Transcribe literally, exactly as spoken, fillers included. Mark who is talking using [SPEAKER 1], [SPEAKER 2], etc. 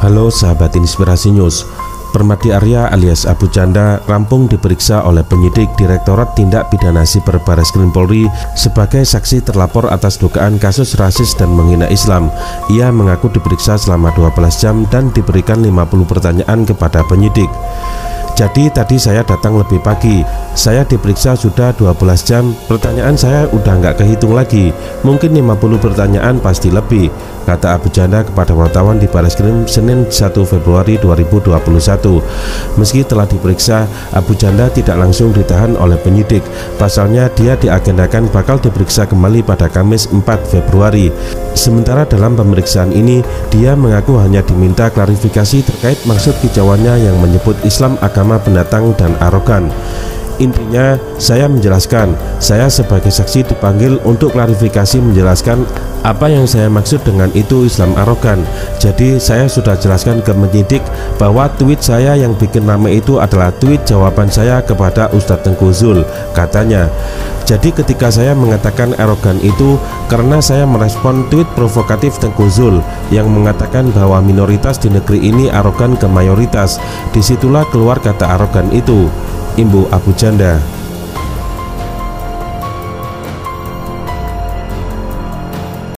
[SPEAKER 1] Halo sahabat Inspirasi News. Permadi Arya alias Abu Janda rampung diperiksa oleh penyidik Direktorat Tindak Pidana Siber Barreskrim Polri sebagai saksi terlapor atas dugaan kasus rasis dan menghina Islam. Ia mengaku diperiksa selama dua belas jam dan diberikan lima puluh pertanyaan kepada penyidik. Jadi tadi saya datang lebih pagi, saya diperiksa sudah dua belas jam, pertanyaan saya udah nggak kehitung lagi, mungkin lima puluh pertanyaan pasti lebih, kata Abu Janda kepada wartawan di Barreskrim Senin satu Februari dua ribu dua puluh satu. Meski telah diperiksa, Abu Janda tidak langsung ditahan oleh penyidik. Pasalnya dia diagendakan bakal diperiksa kembali pada Kamis empat Februari. Sementara dalam pemeriksaan ini, dia mengaku hanya diminta klarifikasi terkait maksud kicauannya yang menyebut Islam agama pendatang dan arogan. Intinya, saya menjelaskan, saya sebagai saksi dipanggil untuk klarifikasi menjelaskan apa yang saya maksud dengan itu Islam arogan. Jadi saya sudah jelaskan ke penyidik bahwa tweet saya yang bikin rame itu adalah tweet jawaban saya kepada Ustadz Tengku Zul, katanya. Jadi ketika saya mengatakan arogan itu karena saya merespon tweet provokatif Tengku Zul yang mengatakan bahwa minoritas di negeri ini arogan ke mayoritas. Disitulah keluar kata arogan itu, imbu Abu Janda.